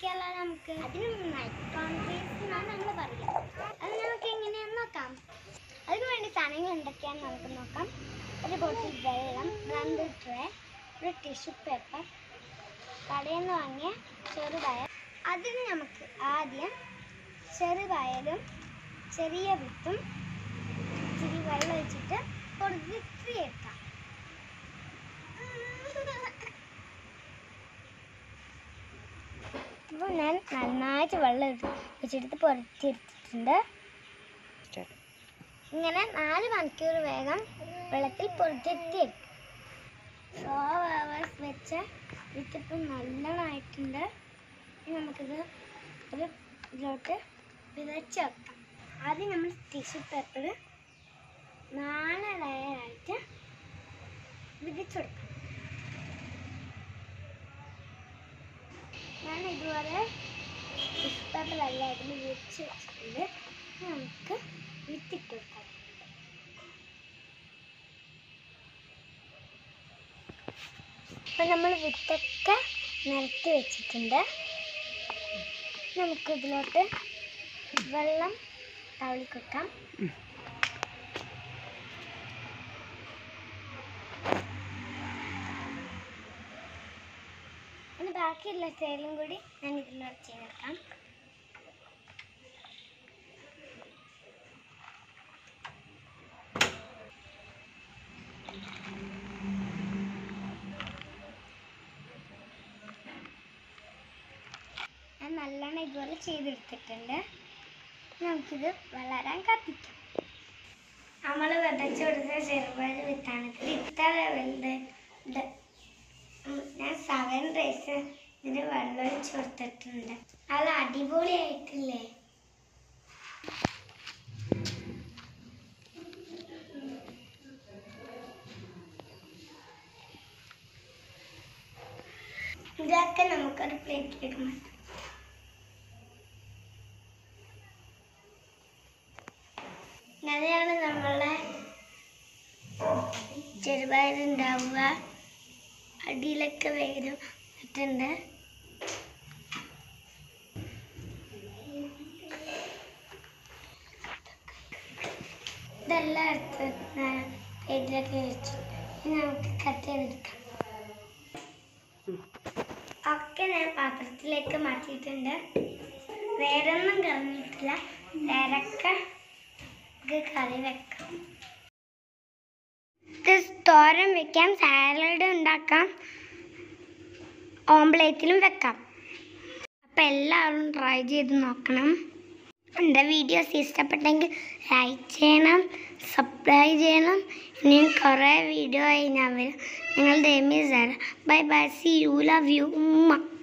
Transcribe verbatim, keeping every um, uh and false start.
ഉണ്ടാക്കിയാലോ നമുക്ക്? അതിന് മൈക്രോൺ ബേസ് എന്നാണ് നമ്മൾ പറയുക. അത് നമുക്ക് എങ്ങനെയാണെന്ന് നോക്കാം. അതിന് വേണ്ടി സാധനങ്ങൾ എന്തൊക്കെയാണെന്ന് നമുക്ക് നോക്കാം. ഒരു ബോട്ടിൽ വെള്ളം, രണ്ട് ട്രേ, ഒരു ടിഷ്യൂ പേപ്പർ, കടയിൽ നിന്ന് വാങ്ങിയ ചെറുപയർ. അതിന് നമുക്ക് ആദ്യം ചെറുപയറും ചെറിയ വിത്തും ഇച്ചിരി വെള്ളം ഒഴിച്ചിട്ട് പൊടിച്ചെടുക്കാം. അപ്പോൾ ഞാൻ നന്നായിട്ട് വെള്ളം ഒഴിച്ചെടുത്ത് പൊടിച്ചെടുത്തിട്ടുണ്ട്. ഇങ്ങനെ നാല് മണിക്കൂർ വേഗം വെള്ളത്തിൽ പൊടിച്ചെടുത്തിരിക്കും. ഫോർ അവേഴ്സ് വെച്ച് വിത്തിപ്പോൾ നല്ലതായിട്ടുണ്ട്. ഇനി നമുക്കിത് ഒരു ഇതിലോട്ട് വിതച്ച് വെക്കാം. ആദ്യം നമ്മൾ ടിഷ്യൂ പേപ്പർ നാല് ലെയറായിട്ട് വിതച്ച് കൊടുക്കാം. ഞാൻ ഇതുപോലെ ടിഷ്യൂ പേപ്പർ എല്ലായിട്ടും വിരിച്ച് വെച്ചിട്ടുണ്ട്. നമുക്ക് വിത്തിട്ട് കൊടുക്കാം. അപ്പം നമ്മൾ വിത്തൊക്കെ നിരത്തി വെച്ചിട്ടുണ്ട്. നമുക്കിതിലോട്ട് വെള്ളം തവളി കൊടുക്കാം. ഇനി ബാക്കിയുള്ള സൈഡിലും കൂടി ഞാൻ ഇതിലോട്ട് ചേർക്കാം. ഞാൻ നല്ലോണം ഇതുപോലെ ചെയ്തെടുത്തിട്ടുണ്ട്. നമുക്കിത് വളരാൻ കത്തിക്കാം. നമ്മൾ വിതച്ചു കൊടുത്ത ചെറുപയർ വിത്താണ്. ഇത്ര വലുത് ഇത് ഞാൻ സെവൻ റൈസ് ഇതിന് വെള്ളം ഒഴിച്ച് കൊടുത്തിട്ടുണ്ട്. അത് അടിപൊളിയായിട്ടില്ലേ? ഇതൊക്കെ നമുക്കൊരു പ്ലേറ്റിലേക്ക് മാറ്റാം. ഇങ്ങനെയാണ് നമ്മളെ ചെറുപയറുണ്ടാവുക. അടിയിലൊക്കെ വേഗം ഇട്ടുണ്ട്. ഇതെല്ലാം എടുത്ത് പ്ലേറ്റിലൊക്കെ വെച്ചു. ഇനി നമുക്ക് കട്ട് ചെയ്തെടുക്കാം. ഒക്കെ ഞാൻ പാത്രത്തിലേക്ക് മാറ്റിയിട്ടുണ്ട്. വേറൊന്നും കളഞ്ഞിട്ടില്ല. വേറൊക്കെ കറി വെക്കാം. ഇത് തോരൻ വെക്കാം, സാലഡ് ഉണ്ടാക്കാം, ഓംപ്ലേറ്റിലും വെക്കാം. അപ്പം എല്ലാവരും ട്രൈ ചെയ്ത് നോക്കണം. എൻ്റെ വീഡിയോസ് ഇഷ്ടപ്പെട്ടെങ്കിൽ ലൈക്ക് ചെയ്യണം, സബ്സ്ക്രൈബ് ചെയ്യണം. ഇനിയും കുറേ വീഡിയോ ആയി ഞാൻ വരും. നിങ്ങളുടെ എമീസ്. Bye bye, see you, love you, ഉമ്മ.